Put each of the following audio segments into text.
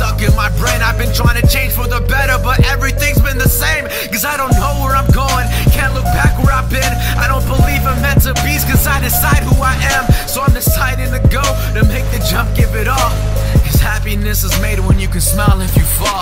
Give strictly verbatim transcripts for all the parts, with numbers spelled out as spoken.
stuck in my brain. I've been trying to change for the better, but everything's been the same. Cause I don't know where I'm going, can't look back where I've been. I don't believe I'm meant to be, cause I decide who I am. So I'm deciding to go, to make the jump, give it all. Cause happiness is made when you can smile if you fall.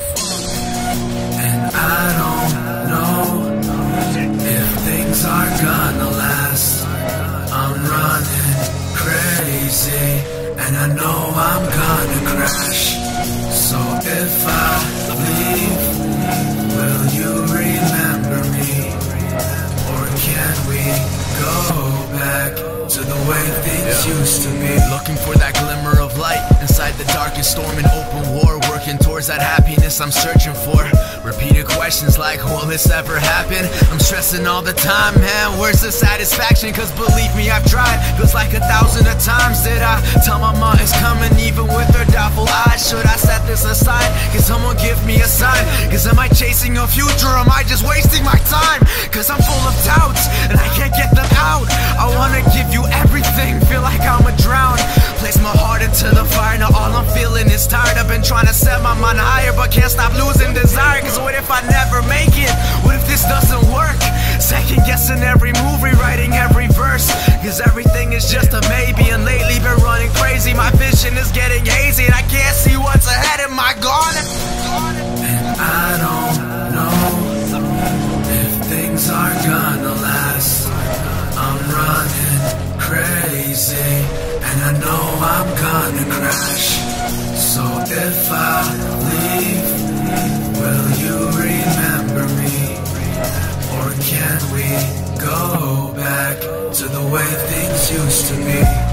And I don't know if things are gonna last. I'm running crazy, and I know I'm gonna crash. So if I leave, will you remember me? Or can we go back to the way things yeah. used to be? Looking for that glimmer of light inside the darkest storm and open war, working towards that happiness I'm searching for. Repeated questions like, will this ever happen? I'm stressing all the time, man, where's the satisfaction? Cause believe me, I've tried, feels like a thousand of times that I tell my mom it's coming, even with her doubtful eyes. Should I set this aside? Can someone give me a sign? Cause am I chasing a future, or am I just wasting my time? Cause I'm full of doubts, and I can't get them out. I wanna give you everything, feel like I'ma drown. Place my heart into the fire, now all I'm feeling is tired. I've been trying to set my mind higher, but can't stop losing desire. Cause what if I never make it? What if this doesn't work? Second guessing every move, rewriting every verse. Cause everything is just a maybe, and lately been running crazy. My vision is getting hazy, and I can't see what's ahead. Am I gone? And I don't know if things are gonna last. I'm running crazy, and I know I'm gonna crash. So if I leave, will you remember me? Or can we go back to the way things used to be?